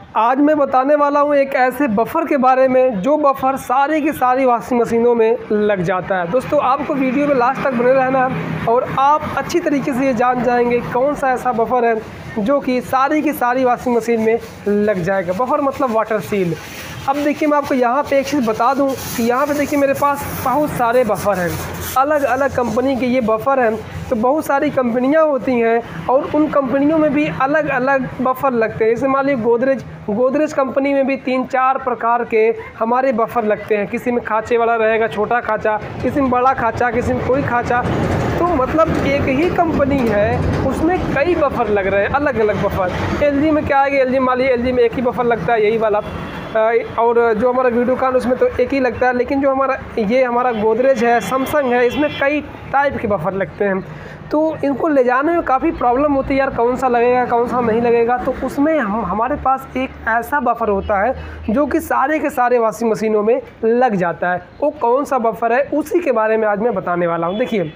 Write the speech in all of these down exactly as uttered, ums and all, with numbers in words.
आज मैं बताने वाला हूँ एक ऐसे बफ़र के बारे में जो बफ़र सारी की सारी वॉशिंग मशीनों में लग जाता है। दोस्तों आपको वीडियो में लास्ट तक बने रहना है और आप अच्छी तरीके से ये जान जाएंगे कौन सा ऐसा बफ़र है जो कि सारी की सारी वॉशिंग मशीन में लग जाएगा। बफ़र मतलब वाटर सील। अब देखिए मैं आपको यहाँ पे एक चीज़ बता दूँ कि यहाँ पे देखिए मेरे पास बहुत सारे बफ़र हैं, अलग अलग कंपनी के ये बफ़र हैं। तो बहुत सारी कंपनियाँ होती हैं और उन कंपनियों में भी अलग अलग बफ़र लगते हैं। जैसे मान लीजिए गोदरेज गोदरेज कंपनी में भी तीन चार प्रकार के हमारे बफ़र लगते हैं। किसी में खाँचे वाला रहेगा, छोटा खाँचा, किसी में बड़ा खाँचा, किसी में कोई खाँचा। तो मतलब एक ही कंपनी है उसमें कई बफ़र लग रहे हैं, अलग अलग बफ़र। एलजी में क्या है कि एलजी मान लीजिए एलजी में एक ही बफ़र लगता है, यही वाला। और जो हमारा वीडियोकॉन उसमें तो एक ही लगता है। लेकिन जो हमारा ये हमारा गोदरेज है, सैमसंग है, इसमें कई टाइप के बफ़र लगते हैं। तो इनको ले जाने में काफ़ी प्रॉब्लम होती है, यार कौन सा लगेगा कौन सा नहीं लगेगा। तो उसमें हम हमारे पास एक ऐसा बफ़र होता है जो कि सारे के सारे वॉशिंग मशीनों में लग जाता है। वो कौन सा बफ़र है उसी के बारे में आज मैं बताने वाला हूँ। देखिए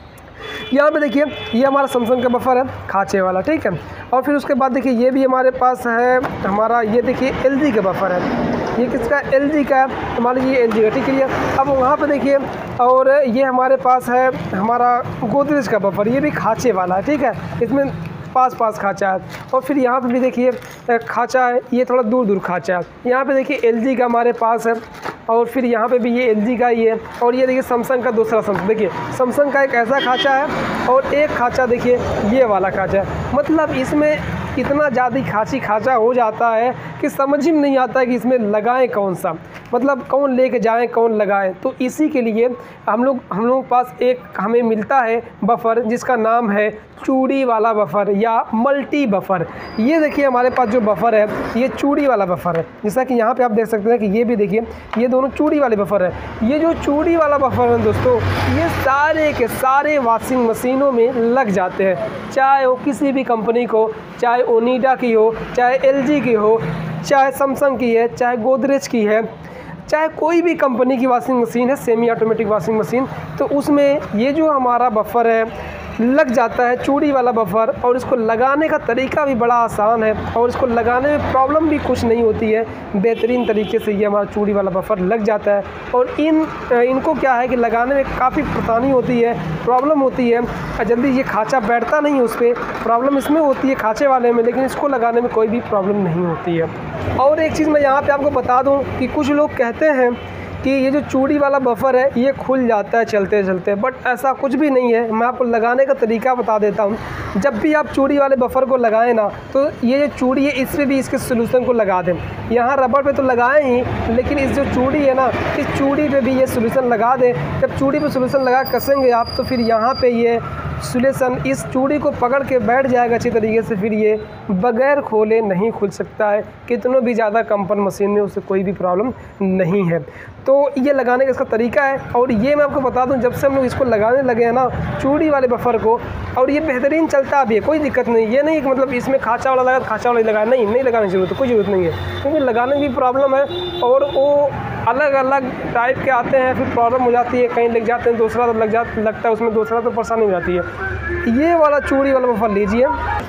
यहाँ पे देखिए ये हमारा सैमसंग का बफ़र है, खाँचे वाला, ठीक है। और फिर उसके बाद देखिए ये भी हमारे पास है हमारा, ये देखिए एलजी का बफ़र है। ये किसका? एलजी का है, मान लीजिए एलजी का, ठीक है। अब वहाँ पे देखिए और ये हमारे पास है हमारा गोदरेज का बफ़र, ये भी खाँचे वाला है, ठीक है। इसमें पास पास खाँचा है। और फिर यहाँ पे भी देखिए खाँचा है, ये थोड़ा दूर दूर खाँचा है। यहाँ पे देखिए एलजी का हमारे पास है और फिर यहाँ पे भी ये एलजी का ही है। और ये देखिए सैमसंग का दूसरा सैमसंग, देखिए सैमसंग का एक ऐसा खाँचा है और एक खाँचा देखिए ये वाला खाँचा है। मतलब इसमें इतना ज़्यादा खाँची खाँचा हो जाता है कि समझ ही नहीं आता है कि इसमें लगाएं कौन सा, मतलब कौन लेके जाएं कौन लगाएं। तो इसी के लिए हम लोग हम लोगों के पास एक हमें मिलता है बफ़र जिसका नाम है चूड़ी वाला बफ़र या मल्टी बफ़र। ये देखिए हमारे पास जो बफ़र है ये चूड़ी वाला बफ़र है। जैसा कि यहाँ पे आप देख सकते हैं कि ये भी देखिए ये दोनों चूड़ी वाले बफ़र है। ये जो चूड़ी वाला बफ़र है दोस्तों, ये सारे के सारे वॉशिंग मशीनों में लग जाते हैं, चाहे वो किसी भी कंपनी को, चाहे ओनिडा की हो, चाहे एलजी की हो, चाहे सैमसंग की है, चाहे गोदरेज की है, चाहे कोई भी कंपनी की वॉशिंग मशीन है, सेमी ऑटोमेटिक वॉशिंग मशीन। तो उसमें ये जो हमारा बफ़र है लग जाता है, चूड़ी वाला बफ़र। और इसको लगाने का तरीका भी बड़ा आसान है और इसको लगाने में प्रॉब्लम भी कुछ नहीं होती है। बेहतरीन तरीके से ये हमारा चूड़ी वाला बफ़र लग जाता है। और इन इनको क्या है कि लगाने में काफ़ी परेशानी होती है, प्रॉब्लम होती है, जल्दी ये खाँचा बैठता नहीं है उस पर। प्रॉब्लम इसमें होती है खाँचे वाले में, लेकिन इसको लगाने में कोई भी प्रॉब्लम नहीं होती है। और एक चीज़ मैं यहाँ पर आपको बता दूँ कि कुछ लोग कहते हैं कि ये जो चूड़ी वाला बफ़र है ये खुल जाता है चलते चलते, बट ऐसा कुछ भी नहीं है। मैं आपको लगाने का तरीका बता देता हूँ। जब भी आप चूड़ी वाले बफ़र को लगाएं ना, तो ये जो चूड़ी है इस पर भी इसके सोल्यूशन को लगा दें। यहाँ रबड़ पे तो लगाएं ही, लेकिन इस जो चूड़ी है ना, इस चूड़ी पे भी ये सोल्यूशन लगा दें। जब चूड़ी पे सोल्यूशन लगा कसेंगे आप, तो फिर यहाँ पे ये सोल्यूशन इस चूड़ी को पकड़ के बैठ जाएगा अच्छी तरीके से। फिर ये बग़ैर खोले नहीं खुल सकता है, कितनों भी ज़्यादा कंपन मशीन में उससे कोई भी प्रॉब्लम नहीं है। तो ये लगाने का इसका तरीका है। और ये मैं आपको बता दूं, जब से हम लोग इसको लगाने लगे हैं ना चूड़ी वाले बफ़र को, और ये बेहतरीन चलता भी है, कोई दिक्कत नहीं। ये नहीं कि मतलब इसमें खाँचा वाला लगा खाँचा वाला लगा, नहीं नहीं लगाने की ज़रूरत, कोई ज़रूरत नहीं है, क्योंकि लगाने की प्रॉब्लम है और वो अलग अलग टाइप के आते हैं, फिर प्रॉब्लम हो जाती है। कहीं लग जाते हैं, दूसरा तो लग जा लगता है उसमें, दूसरा तो परेशानी हो जाती है। ये वाला चूड़ी वाला बफ़र लीजिए,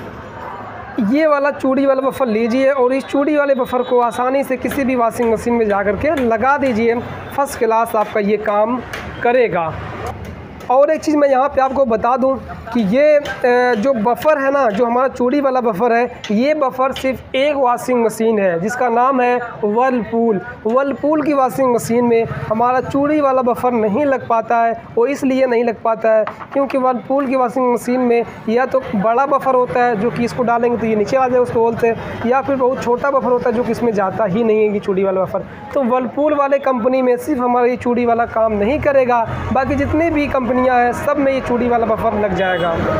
ये वाला चूड़ी वाला बफ़र लीजिए और इस चूड़ी वाले बफ़र को आसानी से किसी भी वॉशिंग मशीन में जा कर के लगा दीजिए। फर्स्ट क्लास आपका ये काम करेगा। और एक चीज़ मैं यहाँ पे आपको बता दूँ कि ये जो बफ़र है ना, जो हमारा चूड़ी वाला बफ़र है, ये बफ़र सिर्फ एक वॉशिंग मशीन है जिसका नाम है वर्लपूल। वर्लपूल की वॉशिंग मशीन में हमारा चूड़ी वाला बफ़र नहीं लग पाता है। वो इसलिए नहीं लग पाता है क्योंकि वर्लपूल की वॉशिंग मशीन में या तो बड़ा बफ़र होता है जो कि इसको डालेंगे तो ये नीचे आ जाए, उसको बोलते हैं, या फिर बहुत छोटा बफ़र होता है जो कि इसमें जाता ही नहीं है, ये चूड़ी वाला बफ़र। तो वर्लपूल वाले कंपनी में सिर्फ हमारा ये चूड़ी वाला काम नहीं करेगा, बाकी जितनी भी कंपनियाँ हैं सब में ये चूड़ी वाला बफ़र लग जाएगा।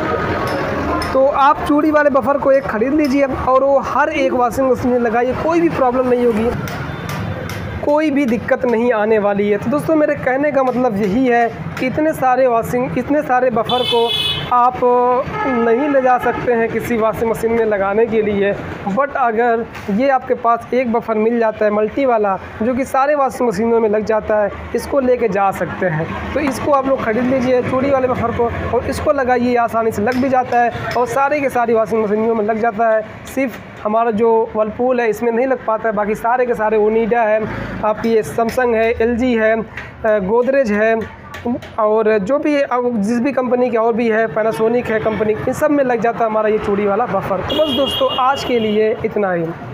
तो आप चूड़ी वाले बफ़र को एक ख़रीद लीजिए और वो हर एक वॉशिंग मशीन में लगाइए, कोई भी प्रॉब्लम नहीं होगी, कोई भी दिक्कत नहीं आने वाली है। तो दोस्तों मेरे कहने का मतलब यही है कि इतने सारे वॉशिंग इतने सारे बफ़र को आप नहीं ले जा सकते हैं किसी वॉशिंग मशीन में लगाने के लिए, बट अगर ये आपके पास एक बफ़र मिल जाता है मल्टी वाला जो कि सारे वॉशिंग मशीनों में लग जाता है, इसको लेके जा सकते हैं। तो इसको आप लोग ख़रीद लीजिए चूड़ी वाले बफ़र को और इसको लगाइए, आसानी से लग भी जाता है और सारे के सारी वॉशिंग मशीनों में लग जाता है। सिर्फ हमारा जो वर्लपूल है इसमें नहीं लग पाता है। बाकी सारे के सारे ओनिडा है, आपकी ये सैमसंग है, एलजी है, गोदरेज है, और जो भी जिस भी कंपनी के और भी है, पैनासोनिक है कंपनी, इन सब में लग जाता है हमारा ये चूड़ी वाला बफर। तो बस दोस्तों आज के लिए इतना ही।